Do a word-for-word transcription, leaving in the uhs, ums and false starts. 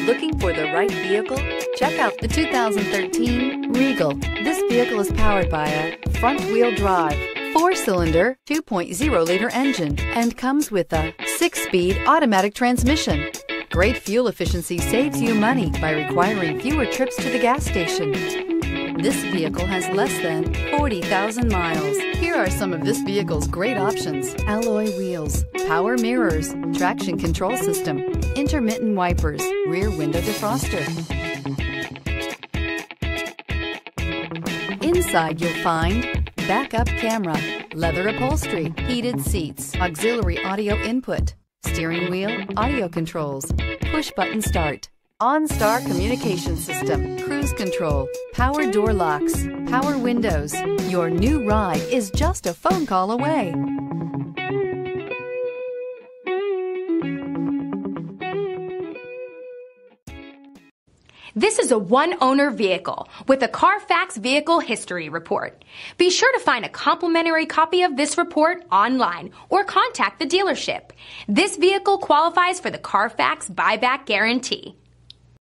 Looking for the right vehicle? Check out the two thousand thirteen Regal. This vehicle is powered by a front-wheel drive, four-cylinder, two point oh liter engine, and comes with a six-speed automatic transmission. Great fuel efficiency saves you money by requiring fewer trips to the gas station. This vehicle has less than forty thousand miles. Here are some of this vehicle's great options: alloy wheels, power mirrors, traction control system, intermittent wipers, rear window defroster. Inside you'll find backup camera, leather upholstery, heated seats, auxiliary audio input, steering wheel audio controls, push button start, OnStar communication system, cruise control, power door locks, power windows. Your new ride is just a phone call away. This is a one-owner vehicle with a CARFAX Vehicle History Report. Be sure to find a complimentary copy of this report online or contact the dealership. This vehicle qualifies for the CARFAX Buyback Guarantee.